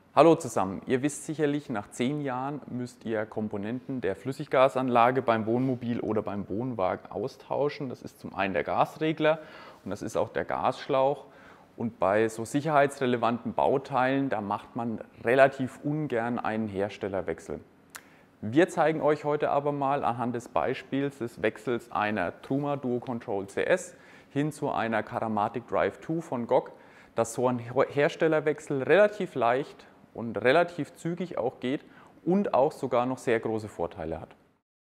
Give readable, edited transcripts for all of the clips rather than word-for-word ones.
Hallo zusammen, ihr wisst sicherlich, nach 10 Jahren müsst ihr Komponenten der Flüssiggasanlage beim Wohnmobil oder beim Wohnwagen austauschen. Das ist zum einen der Gasregler und das ist auch der Gasschlauch. Und bei so sicherheitsrelevanten Bauteilen, da macht man relativ ungern einen Herstellerwechsel. Wir zeigen euch heute aber mal anhand des Beispiels des Wechsels einer Truma Duo Control CS hin zu einer Caramatic Drive 2 von GOG, dass so ein Herstellerwechsel relativ leicht und relativ zügig auch geht und auch sogar noch sehr große Vorteile hat.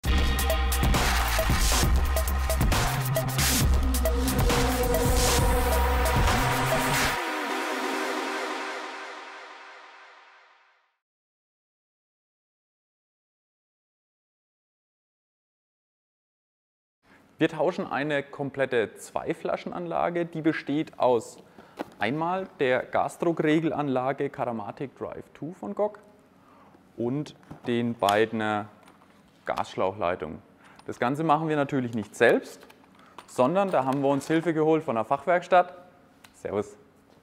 Wir tauschen eine komplette Zweiflaschenanlage, die besteht aus einmal der Gasdruckregelanlage Caramatic Drive 2 von GOG und den beiden Gasschlauchleitungen. Das Ganze machen wir natürlich nicht selbst, sondern da haben wir uns Hilfe geholt von der Fachwerkstatt. Servus.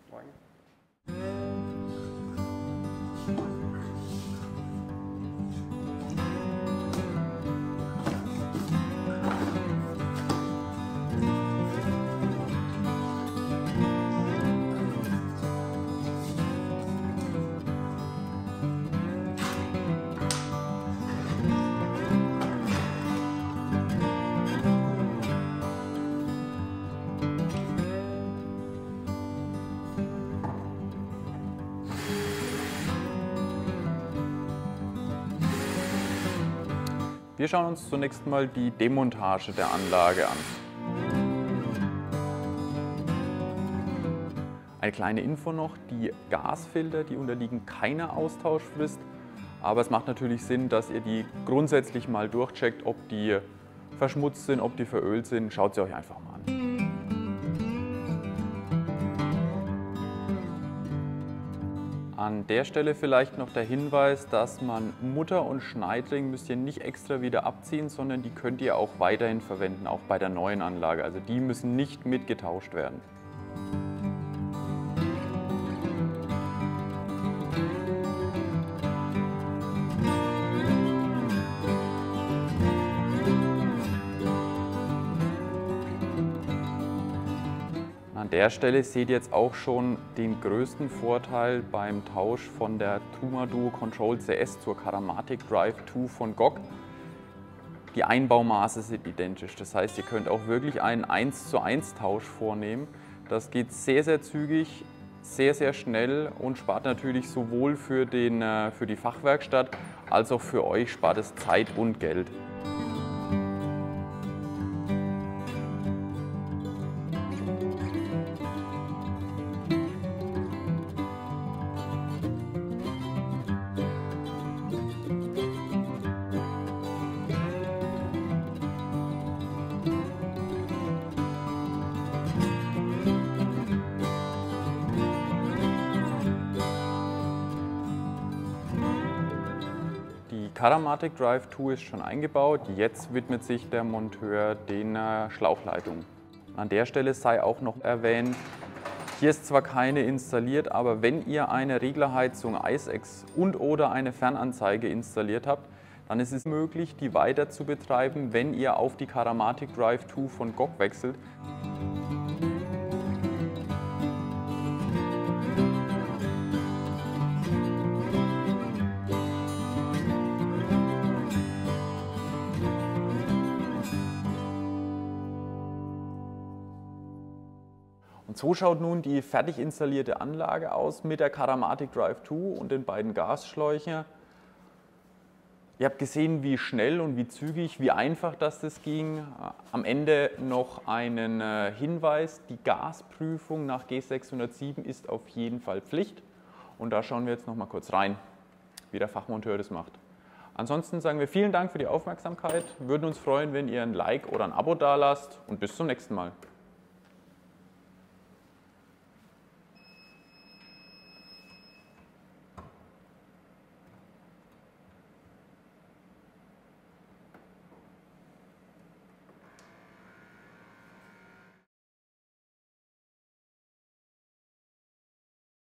Wir schauen uns zunächst mal die Demontage der Anlage an. Eine kleine Info noch, die Gasfilter, die unterliegen keiner Austauschfrist, aber es macht natürlich Sinn, dass ihr die grundsätzlich mal durchcheckt, ob die verschmutzt sind, ob die verölt sind. Schaut sie euch einfach mal an. An der Stelle vielleicht noch der Hinweis, dass man Mutter und Schneidring müsst ihr nicht extra wieder abziehen, sondern die könnt ihr auch weiterhin verwenden, auch bei der neuen Anlage. Also die müssen nicht mitgetauscht werden. An der Stelle seht ihr jetzt auch schon den größten Vorteil beim Tausch von der Truma Duo Control CS zur Caramatic Drive 2 von GOG. Die Einbaumaße sind identisch, das heißt, ihr könnt auch wirklich einen 1:1 Tausch vornehmen. Das geht sehr, sehr zügig, sehr, sehr schnell und spart natürlich sowohl für die Fachwerkstatt als auch für euch spart es Zeit und Geld. Die Caramatic Drive 2 ist schon eingebaut, jetzt widmet sich der Monteur den Schlauchleitungen. An der Stelle sei auch noch erwähnt, hier ist zwar keine installiert, aber wenn ihr eine Reglerheizung ICE-X und/oder eine Fernanzeige installiert habt, dann ist es möglich, die weiter zu betreiben, wenn ihr auf die Caramatic Drive 2 von GOG wechselt. Und so schaut nun die fertig installierte Anlage aus mit der Caramatic Drive 2 und den beiden Gasschläuchen. Ihr habt gesehen, wie schnell und wie zügig, wie einfach das ging. Am Ende noch einen Hinweis, die Gasprüfung nach G607 ist auf jeden Fall Pflicht. Und da schauen wir jetzt noch mal kurz rein, wie der Fachmonteur das macht. Ansonsten sagen wir vielen Dank für die Aufmerksamkeit, würden uns freuen, wenn ihr ein Like oder ein Abo dalasst und bis zum nächsten Mal.